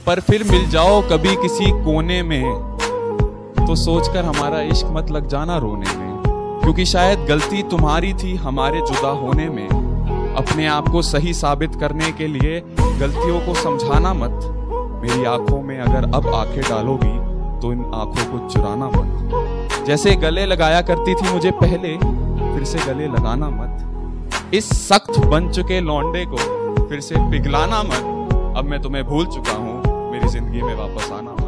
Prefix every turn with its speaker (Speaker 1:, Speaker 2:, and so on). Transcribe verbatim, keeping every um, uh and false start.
Speaker 1: पर फिर मिल जाओ कभी किसी कोने में, तो सोचकर हमारा इश्क मत लग जाना रोने में, क्योंकि शायद गलती तुम्हारी थी हमारे जुदा होने में। अपने आप को सही साबित करने के लिए गलतियों को समझाना मत। मेरी आंखों में अगर अब आंखें डालोगी तो इन आंखों को चुराना मत। जैसे गले लगाया करती थी मुझे पहले, फिर से गले लगाना मत। इस सख्त बन चुके लौंडे को फिर से पिघलाना मत। अब मैं तुम्हें भूल चुका हूँ, मेरी जिंदगी में वापस आना मत।